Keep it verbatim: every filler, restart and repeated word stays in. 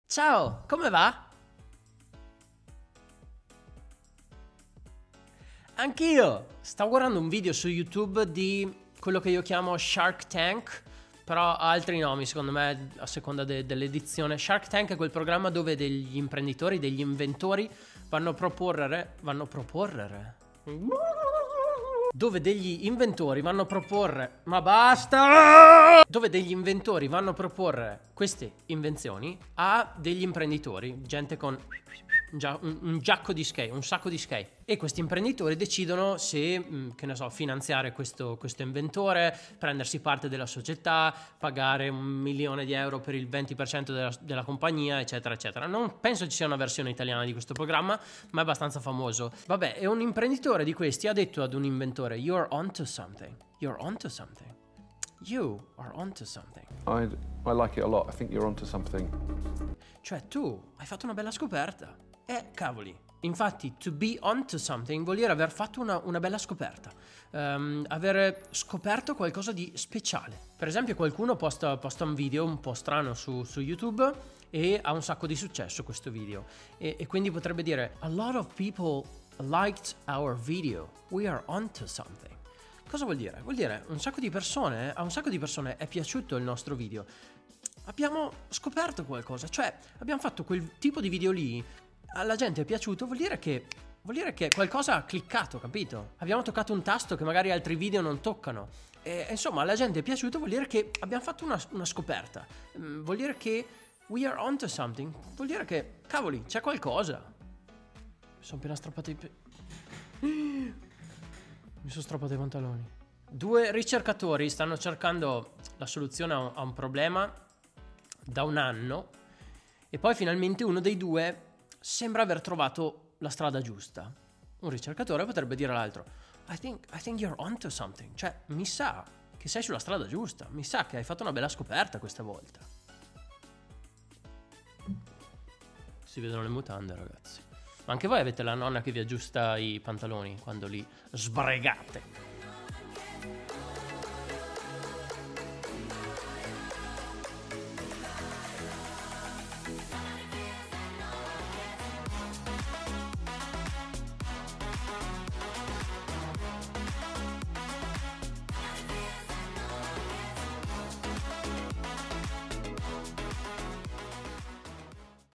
Ciao, come va? Anch'io! Stavo guardando un video su YouTube di quello che io chiamo Shark Tank, però ha altri nomi secondo me a seconda de- dell'edizione. Shark Tank è quel programma dove degli imprenditori, degli inventori vanno a proporre... vanno a proporre... Dove degli inventori vanno a proporre... Ma basta! Dove degli inventori vanno a proporre queste invenzioni a degli imprenditori, gente con un, gia- un, un giacco di skate, un sacco di skate. E questi imprenditori decidono se, mh, che ne so, finanziare questo, questo inventore, prendersi parte della società, pagare un milione di euro per il venti per cento della, della compagnia, eccetera, eccetera. Non penso ci sia una versione italiana di questo programma, ma è abbastanza famoso. Vabbè, e un imprenditore di questi ha detto ad un inventore: You're onto something. You're onto something. You are onto something. I, I like it a lot. I think you're onto something. Cioè, tu hai fatto una bella scoperta. Eh, cavoli. Infatti, to be onto something vuol dire aver fatto una, una bella scoperta. Um, aver scoperto qualcosa di speciale. Per esempio, qualcuno posta, posta un video un po' strano su, su YouTube e ha un sacco di successo questo video. E, e quindi potrebbe dire: A lot of people liked our video. We are onto something. Cosa vuol dire? Vuol dire un sacco di persone, a un sacco di persone è piaciuto il nostro video. Abbiamo scoperto qualcosa, cioè abbiamo fatto quel tipo di video lì, alla gente è piaciuto, vuol dire che vuol dire che qualcosa ha cliccato, capito? Abbiamo toccato un tasto che magari altri video non toccano. E insomma, alla gente è piaciuto, vuol dire che abbiamo fatto una, una scoperta. Mm, vuol dire che we are onto something. Vuol dire che, cavoli, c'è qualcosa. Mi sono appena strappato i pe... Mi sono strappato i pantaloni. Due ricercatori stanno cercando la soluzione a un, a un problema da un anno e poi finalmente uno dei due sembra aver trovato la strada giusta. Un ricercatore potrebbe dire all'altro: I think, I think you're onto something. Cioè, mi sa che sei sulla strada giusta. Mi sa che hai fatto una bella scoperta questa volta. Si vedono le mutande, ragazzi. Ma anche voi avete la nonna che vi aggiusta i pantaloni quando li sbregate?